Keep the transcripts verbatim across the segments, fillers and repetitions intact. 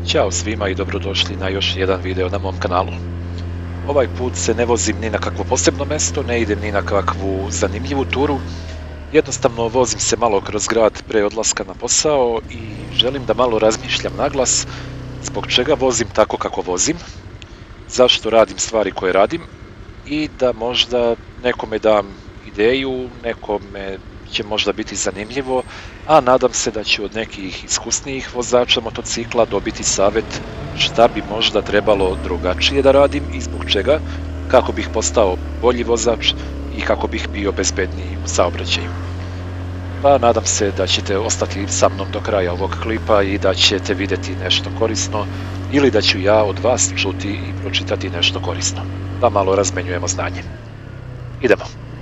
Ćao svima i dobrodošli na još jedan video na mom kanalu. Ovaj put se ne vozim ni na kakvo posebno mesto, ne idem ni na kakvu zanimljivu turu. Jednostavno vozim se malo kroz grad pre odlaska na posao i želim da malo razmišljam naglas zbog čega vozim tako kako vozim, zašto radim stvari koje radim i da možda nekome dam ideju, nekome će možda biti zanimljivo, a nadam se da ću od nekih iskusnijih vozača motocikla dobiti savjet šta bi možda trebalo drugačije da radim i zbog čega, kako bih postao bolji vozač i kako bih bio bezbedniji u saobraćaju. Pa nadam se da ćete ostati sa mnom do kraja ovog klipa i da ćete vidjeti nešto korisno ili da ću ja od vas čuti i pročitati nešto korisno, da malo razmenjujemo znanje. Idemo!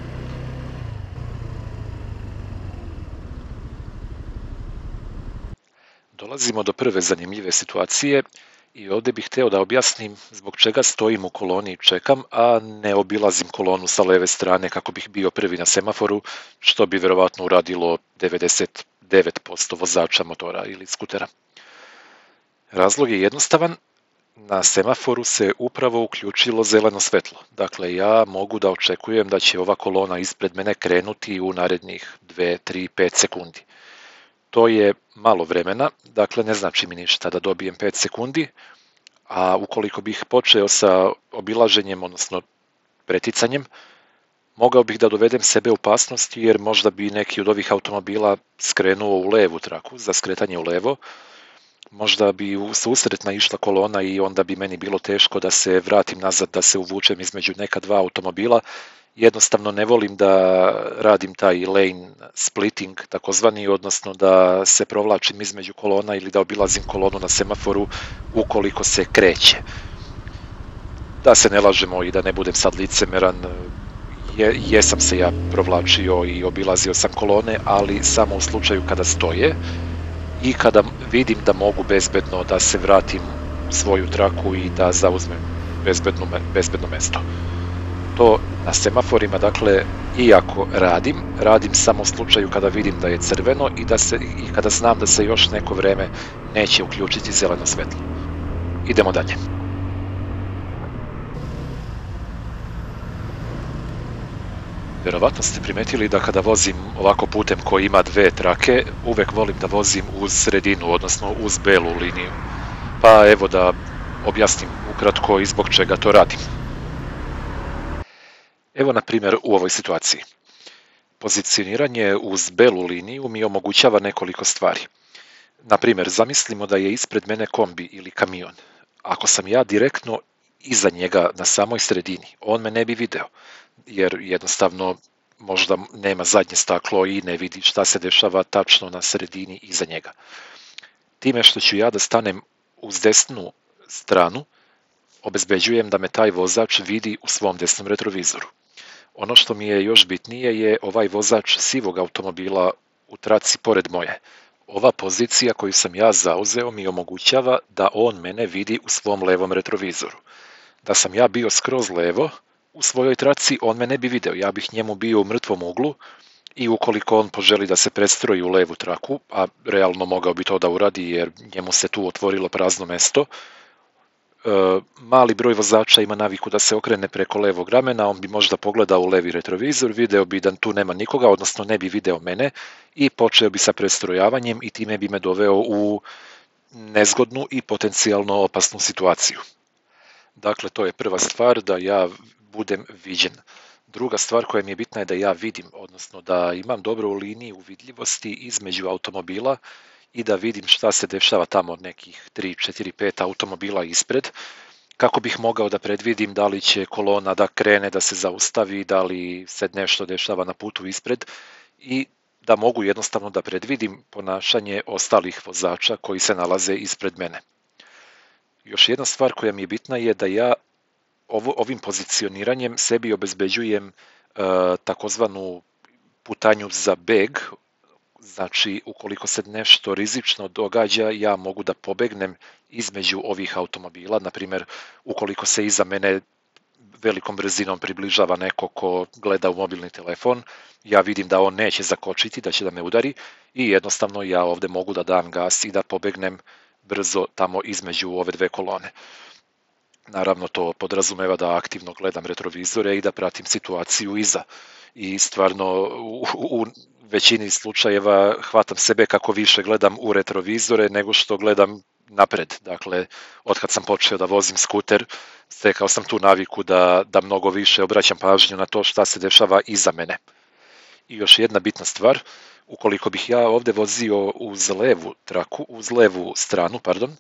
Dolazimo do prve zanimljive situacije i ovdje bih htio da objasnim zbog čega stojim u koloni i čekam, a ne obilazim kolonu sa leve strane kako bih bio prvi na semaforu, što bi vjerovatno uradilo devedeset devet posto vozača motora ili skutera. Razlog je jednostavan, na semaforu se upravo uključilo zeleno svetlo, dakle ja mogu da očekujem da će ova kolona ispred mene krenuti u narednih dve, tri, pet sekundi. To je malo vremena, dakle ne znači mi ništa da dobijem pet sekundi, a ukoliko bih počeo sa obilaženjem, odnosno preticanjem, mogao bih da dovedem sebe u opasnost jer možda bi neki od ovih automobila skrenuo u levu traku za skretanje u levo, možda bi u susret naišla kolona i onda bi meni bilo teško da se vratim nazad, da se uvučem između neka dva automobila. Jednostavno ne volim da radim taj lane splitting takozvani, odnosno da se provlačim između kolona ili da obilazim kolonu na semaforu ukoliko se kreće. Da se ne lažemo i da ne budem sad licemeran, je, jesam se ja provlačio i obilazio sam kolone, ali samo u slučaju kada stoje i kada vidim da mogu bezbedno da se vratim u svoju traku i da zauzmem bezbedno, bezbedno mesto. To na semaforima, dakle, iako radim, radim samo u slučaju kada vidim da je crveno i, da se, i kada znam da se još neko vreme neće uključiti zeleno svetlo. Idemo dalje. Vjerovatno ste primetili da kada vozim ovako putem koji ima dve trake, uvek volim da vozim uz sredinu, odnosno uz belu liniju. Pa evo da objasnim ukratko i zbog čega to radim. Evo na primjer u ovoj situaciji. Pozicioniranje uz belu liniju mi omogućava nekoliko stvari. Na primjer, zamislimo da je ispred mene kombi ili kamion. Ako sam ja direktno iza njega na samoj sredini, on me ne bi video, jer jednostavno možda nema zadnje staklo i ne vidi šta se dešava tačno na sredini iza njega. Time što ću ja da stanem uz desnu stranu, obezbeđujem da me taj vozač vidi u svom desnom retrovizoru. Ono što mi je još bitnije je ovaj vozač sivog automobila u traci pored moje. Ova pozicija koju sam ja zauzeo mi omogućava da on mene vidi u svom levom retrovizoru. Da sam ja bio skroz levo u svojoj traci, on me ne bi video, ja bih njemu bio u mrtvom uglu i ukoliko on poželi da se prestroji u levu traku, a realno mogao bi to da uradi jer njemu se tu otvorilo prazno mesto, mali broj vozača ima naviku da se okrene preko levog ramena, on bi možda pogledao u levi retrovizor, video bi da tu nema nikoga, odnosno ne bi video mene i počeo bi sa prestrojavanjem i time bi me doveo u nezgodnu i potencijalno opasnu situaciju. Dakle, to je prva stvar, da ja budem viđen. Druga stvar koja mi je bitna je da ja vidim, odnosno da imam dobru liniju vidljivosti između automobila i da vidim šta se dešava tamo nekih tri, četiri, pet automobila ispred, kako bih mogao da predvidim da li će kolona da krene, da se zaustavi, da li se nešto dešava na putu ispred i da mogu jednostavno da predvidim ponašanje ostalih vozača koji se nalaze ispred mene. Još jedna stvar koja mi je bitna je da ja ovo, ovim pozicioniranjem sebi obezbeđujem uh, takozvanu putanju za beg. Znači, ukoliko se nešto rizično događa, ja mogu da pobegnem između ovih automobila. Na primjer, ukoliko se iza mene velikom brzinom približava neko ko gleda u mobilni telefon, ja vidim da on neće zakočiti, da će da me udari i jednostavno ja ovdje mogu da dam gas i da pobegnem brzo tamo između ove dve kolone. Naravno, to podrazumeva da aktivno gledam retrovizore i da pratim situaciju iza. I stvarno u, u većini slučajeva hvatam sebe kako više gledam u retrovizore nego što gledam napred. Dakle, otkad sam počeo da vozim skuter, stekao sam tu naviku da, da mnogo više obraćam pažnju na to šta se dešava iza mene. I još jedna bitna stvar, ukoliko bih ja ovdje vozio uz levu traku, uz levu stranu, pardon,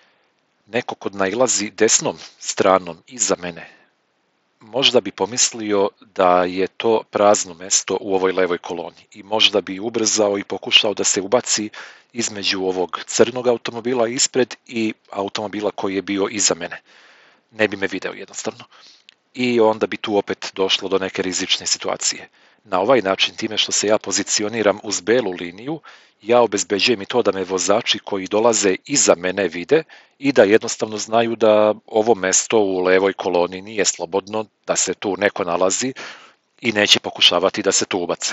neko kod nailazi desnom stranom iza mene, možda bi pomislio da je to prazno mesto u ovoj levoj koloni i možda bi ubrzao i pokušao da se ubaci između ovog crnog automobila ispred i automobila koji je bio iza mene. Ne bi me video jednostavno. I onda bi tu opet došlo do neke rizične situacije. Na ovaj način, time što se ja pozicioniram uz belu liniju, ja obezbeđujem i to da me vozači koji dolaze iza mene vide i da jednostavno znaju da ovo mesto u levoj koloni nije slobodno, da se tu neko nalazi i neće pokušavati da se tu ubace.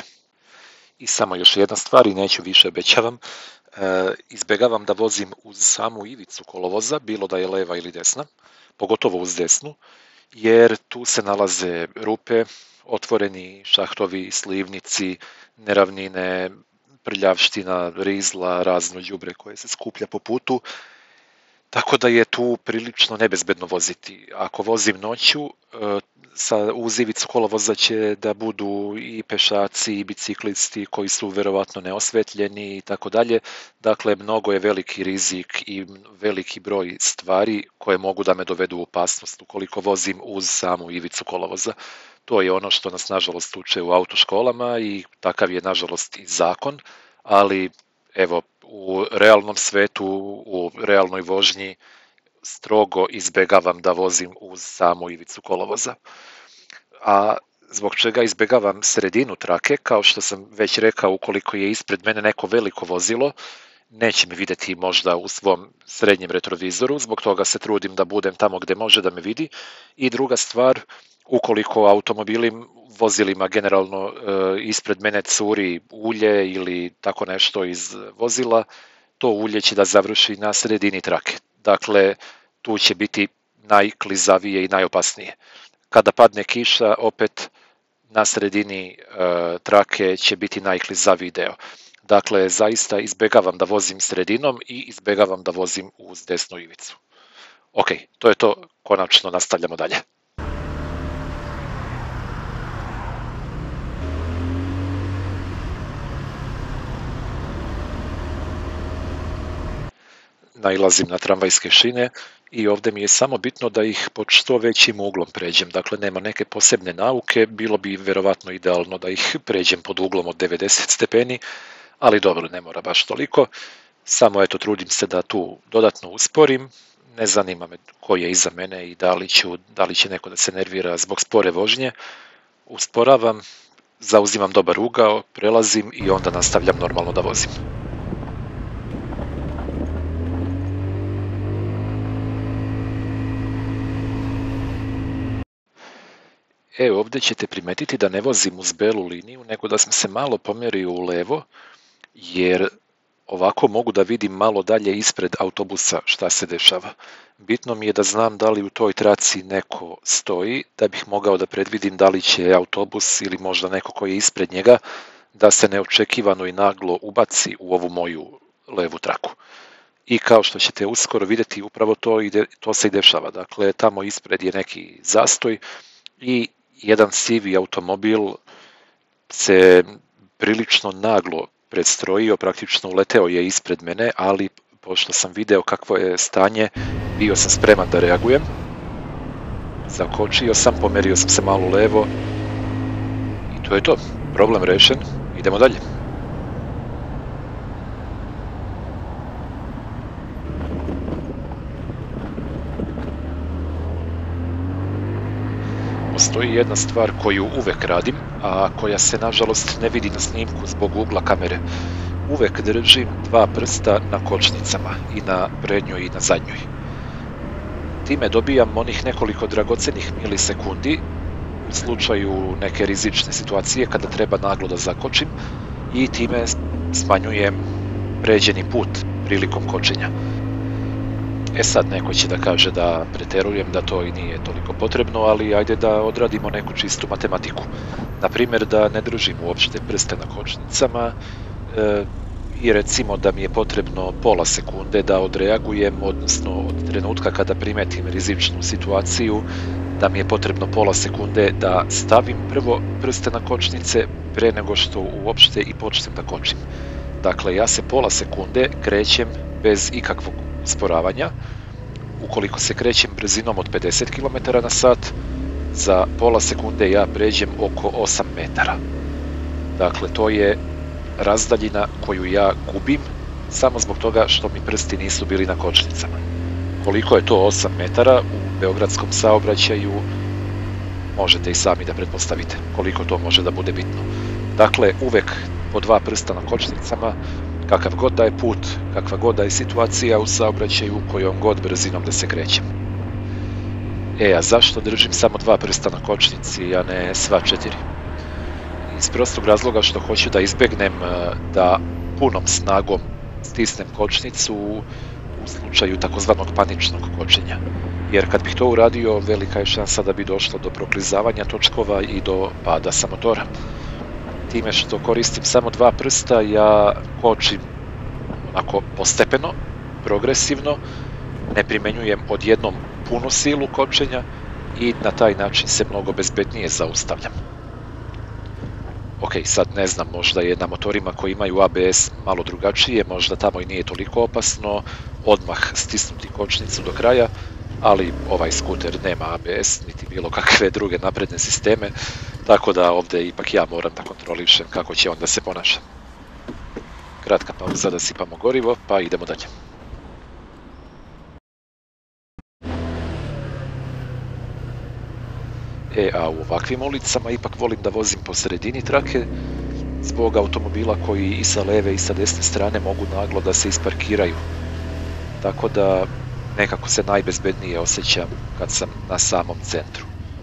I samo još jedna stvar, i neću više, obećavam, e, izbegavam da vozim uz samu ivicu kolovoza, bilo da je leva ili desna, pogotovo uz desnu, jer tu se nalaze rupe, otvoreni šahtovi, slivnici, neravnine, prljavština, rizla, razno đubre koje se skuplja po putu, tako da je tu prilično nebezbedno voziti. Ako vozim noću, sa uz ivicu kolovoza će da budu i pešaci i biciklisti koji su verovatno neosvetljeni i tako dalje. Dakle, mnogo je veliki rizik i veliki broj stvari koje mogu da me dovedu u opasnost ukoliko vozim uz samu ivicu kolovoza. To je ono što nas nažalost uče u autoškolama i takav je nažalost i zakon, ali evo u realnom svetu, u realnoj vožnji strogo izbegavam da vozim uz samu ivicu kolovoza. A zbog čega izbegavam sredinu trake, kao što sam već rekao, ukoliko je ispred mene neko veliko vozilo, neće me vidjeti možda u svom srednjem retrovizoru, zbog toga se trudim da budem tamo gdje može da me vidi. I druga stvar, ukoliko automobili, vozilima generalno e, ispred mene curi ulje ili tako nešto iz vozila, to ulje će da završi na sredini trake. Dakle, tu će biti najklizavije i najopasnije. Kada padne kiša, opet na sredini e, trake će biti najklizaviji deo. Dakle, zaista izbegavam da vozim sredinom i izbegavam da vozim uz desnu ivicu. Ok, to je to, konačno nastavljamo dalje. Nailazim na tramvajske šine i ovdje mi je samo bitno da ih pod što većim uglom pređem. Dakle, nema neke posebne nauke, bilo bi verovatno idealno da ih pređem pod uglom od devedeset stepeni, ali dobro, ne mora baš toliko. Samo eto, trudim se da tu dodatno usporim, ne zanima me ko je iza mene i da li, ću, da li će neko da se nervira zbog spore vožnje. Usporavam, zauzimam dobar ugao, prelazim i onda nastavljam normalno da vozim. E, ovdje ćete primetiti da ne vozim uz belu liniju, nego da sam se malo pomjerio u levo, jer ovako mogu da vidim malo dalje ispred autobusa šta se dešava. Bitno mi je da znam da li u toj traci neko stoji, da bih mogao da predvidim da li će autobus ili možda neko koji je ispred njega da se neočekivano i naglo ubaci u ovu moju levu traku. I kao što ćete uskoro vidjeti, upravo to, ide, to se i dešava. Dakle, tamo ispred je neki zastoj i jedan sivi automobil se prilično naglo predstrojio, praktično uleteo je ispred mene, ali pošto sam video kakvo je stanje, bio sam spreman da reagujem. Zakočio sam, pomerio sam se malo levo i to je to. Problem rešen, idemo dalje. Postoji jedna stvar koju uvek radim, a koja se nažalost ne vidi na snimku zbog ugla kamere. Uvek držim dva prsta na kočnicama, i na prednjoj i na zadnjoj. Time dobijam onih nekoliko dragocenih milisekundi u slučaju neke rizične situacije kada treba naglo da zakočim i time smanjujem pređeni put prilikom kočenja. E sad, neko će da kaže da preterujem, da to i nije toliko potrebno, ali ajde da odradimo neku čistu matematiku. Naprimjer, da ne držim uopšte prste na kočnicama e, i recimo da mi je potrebno pola sekunde da odreagujem, odnosno od trenutka kada primetim rizičnu situaciju, da mi je potrebno pola sekunde da stavim prvo prste na kočnice pre nego što uopšte i počnem da kočim. Dakle, ja se pola sekunde krećem bez ikakvog usporavanja. Ukoliko se krećem brzinom od pedeset kilometara na sat, za pola sekunde ja pređem oko osam metara. Dakle, to je razdaljina koju ja gubim samo zbog toga što mi prsti nisu bili na kočnicama. Koliko je to osam metara u beogradskom saobraćaju, možete i sami da pretpostavite koliko to može da bude bitno. Dakle, uvek po dva prsta na kočnicama, kakav god da je put, kakva god da je situacija u saobraćaju, kojom god brzinom da se krećem. E, a zašto držim samo dva prsta na kočnici, a ne sva četiri? Iz prostog razloga što hoću da izbegnem da punom snagom stisnem kočnicu u slučaju takozvanog paničnog kočenja. Jer kad bih to uradio, velika je šansa da bi došlo do proklizavanja točkova i do pada sa motora. Time što koristim samo dva prsta, ja kočim onako postepeno, progresivno, ne primenjujem odjednom punu silu kočenja i na taj način se mnogo bezbednije zaustavljam. Ok, sad ne znam, možda je na motorima koji imaju A B S malo drugačije, možda tamo i nije toliko opasno odmah stisnuti kočnicu do kraja, ali ovaj skuter nema A B S niti bilo kakve druge napredne sisteme, tako da ovdje ipak ja moram da kontrolišem kako će on da se ponaša. Kratka pauza da sipamo gorivo, pa idemo dalje. E, a u ovakvim ulicama ipak volim da vozim po sredini trake, zbog automobila koji i sa leve i sa desne strane mogu naglo da se isparkiraju. Tako da nekako se najbezbednije osjećam kad sam na samom centru.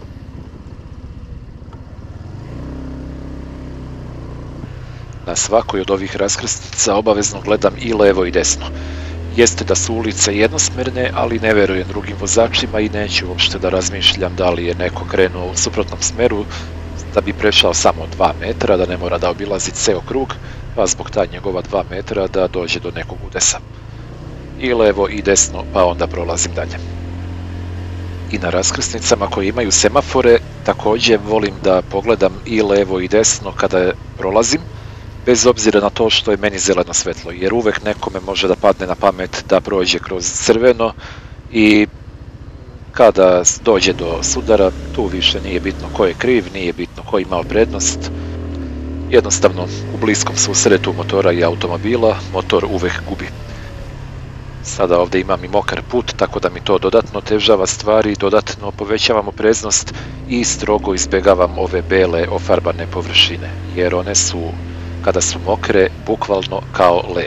Na svakoj od ovih raskrsnica obavezno gledam i levo i desno. Jeste da su ulice jednosmerne, ali ne verujem drugim vozačima i neću uopšte da razmišljam da li je neko krenuo u suprotnom smeru da bi prešao samo dva metra, da ne mora da obilazi ceo krug, pa zbog ta njegova dva metra da dođe do nekog udesa. I levo i desno, pa onda prolazim dalje. I na raskrsnicama koje imaju semafore također volim da pogledam i levo i desno kada prolazim, bez obzira na to što je meni zeleno svetlo, jer uvek nekome može da padne na pamet da prođe kroz crveno i kada dođe do sudara, tu više nije bitno ko je kriv, nije bitno ko je imao prednost. Jednostavno, u bliskom susretu motora i automobila, motor uvek gubi. Sada ovdje imam i mokar put, tako da mi to dodatno otežava stvari, dodatno povećavam opreznost i strogo izbegavam ove bele ofarbane površine, jer one su, kada su mokre, bukvalno kao led.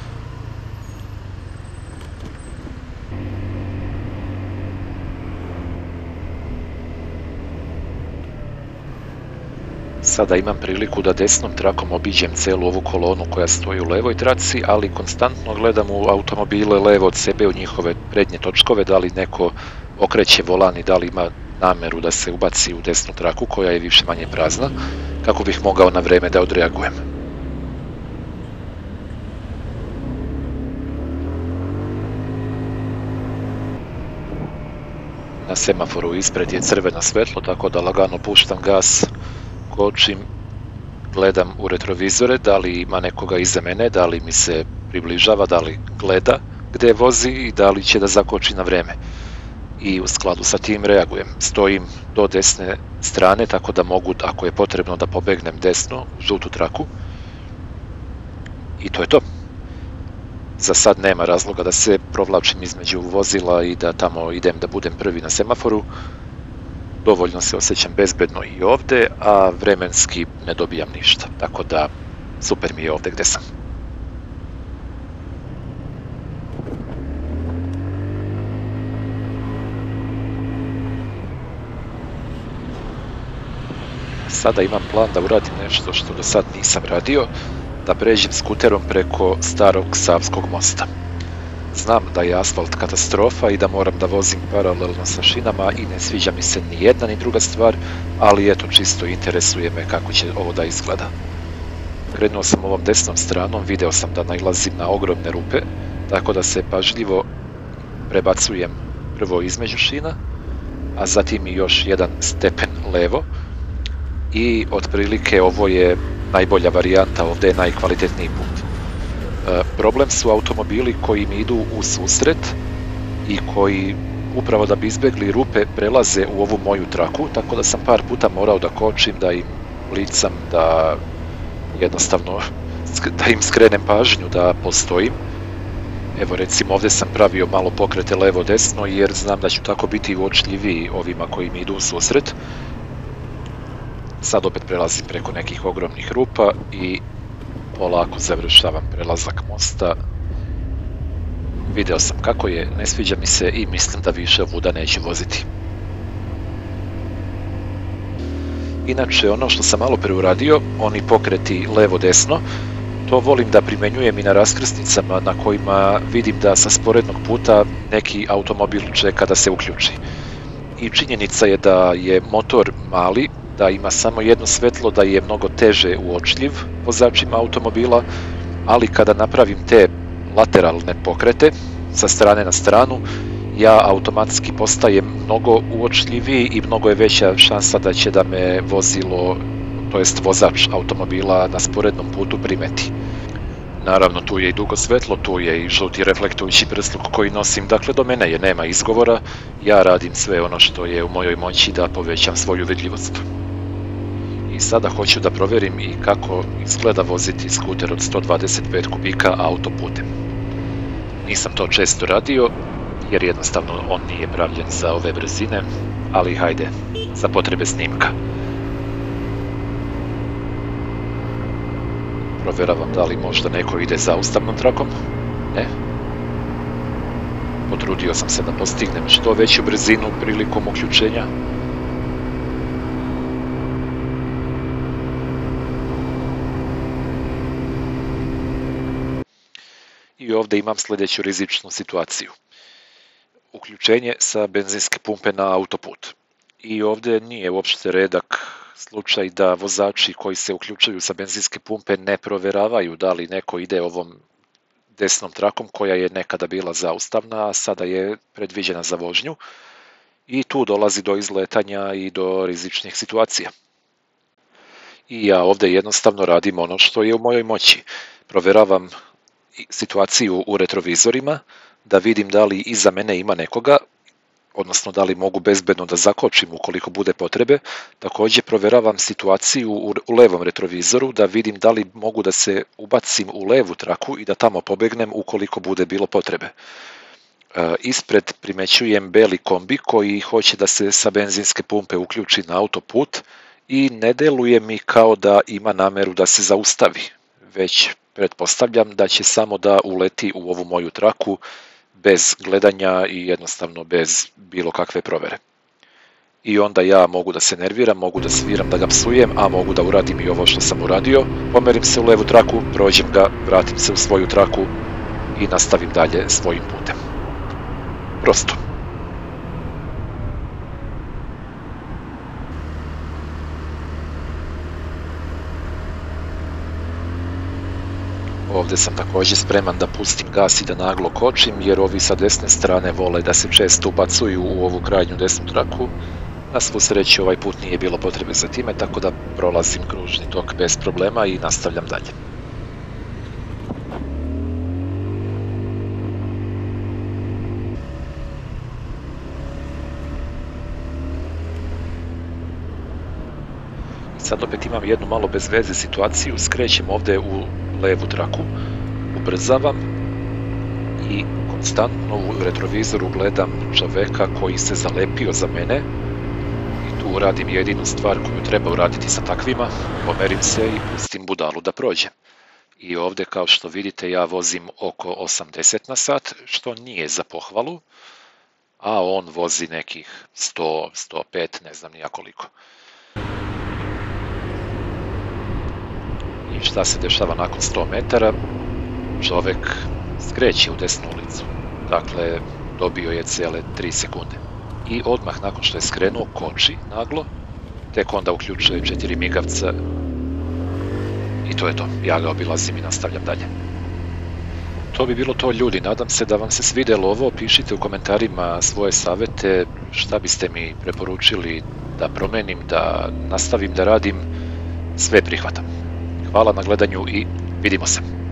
Sada imam priliku da desnom trakom obiđem celu ovu kolonu koja stoji u levoj traci, ali konstantno gledam u automobile levo od sebe, u njihove prednje točkove, da li neko okreće volan i da li ima nameru da se ubaci u desnu traku koja je više manje prazna, kako bih mogao na vreme da odreagujem. Na semaforu ispred je crveno svetlo, tako da lagano puštam gas, kočim, gledam u retrovizore da li ima nekoga iza mene, da li mi se približava, da li gleda gde vozi i da li će da zakoči na vreme. I u skladu sa tim reagujem. Stojim do desne strane, tako da mogu, ako je potrebno, da pobegnem desno u žutu traku. I to je to. Za sad nema razloga da se provlačim između vozila i da tamo idem da budem prvi na semaforu. Dovoljno se osjećam bezbedno i ovde, a vremenski ne dobijam ništa. Tako da, super mi je ovde gde sam. Sada imam plan da uradim nešto što do sad nisam radio, da pređem skuterom preko starog Savskog mosta. Znam da je asfalt katastrofa i da moram da vozim paralelno sa šinama i ne sviđa mi se ni jedna ni druga stvar, ali eto, čisto interesuje me kako će ovo da izgleda. Krenuo sam ovom desnom stranom, video sam da nailazim na ogromne rupe, tako da se pažljivo prebacujem prvo između šina, a zatim i još jedan stepen levo i otprilike ovo je najbolja varijanta, ovdje je najkvalitetniji put. E, problem su automobili koji mi idu u susret i koji upravo da bi izbjegli rupe prelaze u ovu moju traku, tako da sam par puta morao da kočim, da im blicam, da jednostavno da im skrenem pažnju da postojim. Evo recimo ovdje sam pravio malo pokrete levo-desno jer znam da ću tako biti uočljiviji ovima koji mi idu u susret. Sad opet prelazim preko nekih ogromnih rupa i polako završavam prelazak mosta. Video sam kako je, ne sviđa mi se i mislim da više ovuda neću voziti. Inače, ono što sam malo preuradio, oni pokreti levo-desno, to volim da primenjujem i na raskrsnicama na kojima vidim da sa sporednog puta neki automobil čeka da se uključi. I činjenica je da je motor mali, da ima samo jedno svetlo, da je mnogo teže uočljiv vozačima automobila, ali kada napravim te lateralne pokrete sa strane na stranu, ja automatski postajem mnogo uočljiviji i mnogo je veća šansa da će da me vozilo, to jest vozač automobila na sporednom putu primeti. Naravno, tu je i dugo svetlo, tu je i žuti reflektujući prsluk koji nosim, dakle do mene je, nema izgovora, ja radim sve ono što je u mojoj moći da povećam svoju vidljivost. I sada hoću da provjerim i kako izgleda voziti skuter od sto dvadeset pet kubika autoputem. Nisam to često radio, jer jednostavno on nije pravljen za ove brzine, ali hajde, za potrebe snimka. Provjeravam da li možda neko ide zaustavnom trakom, ne. Potrudio sam se da postignem što veću brzinu prilikom uključenja. I ovdje imam sljedeću rizičnu situaciju. Uključenje sa benzinske pumpe na autoput. I ovdje nije uopšte redak slučaj da vozači koji se uključuju sa benzinske pumpe ne provjeravaju da li neko ide ovom desnom trakom koja je nekada bila zaustavna, a sada je predviđena za vožnju. I tu dolazi do izletanja i do rizičnih situacija. I ja ovdje jednostavno radim ono što je u mojoj moći. Provjeravam situaciju u retrovizorima, da vidim da li iza mene ima nekoga, odnosno da li mogu bezbedno da zakočim ukoliko bude potrebe. Također provjeravam situaciju u levom retrovizoru da vidim da li mogu da se ubacim u levu traku i da tamo pobegnem ukoliko bude bilo potrebe. E, ispred primećujem beli kombi koji hoće da se sa benzinske pumpe uključi na autoput i ne deluje mi kao da ima nameru da se zaustavi, već pretpostavljam da će samo da uleti u ovu moju traku bez gledanja i jednostavno bez bilo kakve provere. I onda ja mogu da se nerviram, mogu da sviram, da ga psujem, a mogu da uradim i ovo što sam uradio. Pomerim se u levu traku, prođem ga, vratim se u svoju traku i nastavim dalje svojim putem. Prosto. Ovdje sam također spreman da pustim gas i da naglo kočim, jer ovi sa desne strane vole da se često ubacuju u ovu krajnju desnu traku. Na svu sreću ovaj put nije bilo potrebe za time, tako da prolazim kružni tok bez problema i nastavljam dalje. I sad opet imam jednu malo bez veze situaciju, skrećem ovdje u levu traku, ubrzavam i konstantno u retrovizoru gledam čoveka koji se zalepio za mene i tu uradim jedinu stvar koju treba uraditi sa takvima, pomerim se i pustim budalu da prođe. I ovdje kao što vidite ja vozim oko osamdeset na sat, što nije za pohvalu, a on vozi nekih sto, sto pet, ne znam nija koliko. I šta se dešava nakon sto metara? Čovek skreće u desnu ulicu. dakle dobio je cijele tri sekunde. I odmah nakon što je skrenuo koči naglo, tek onda uključuje četiri migavca i to je to. Ja ga obilazim i nastavljam dalje. To bi bilo to, ljudi, nadam se da vam se svidjelo ovo, pišite u komentarima svoje savjete, šta biste mi preporučili da promenim, da nastavim da radim, sve prihvatam. Hvala na gledanju i vidimo se.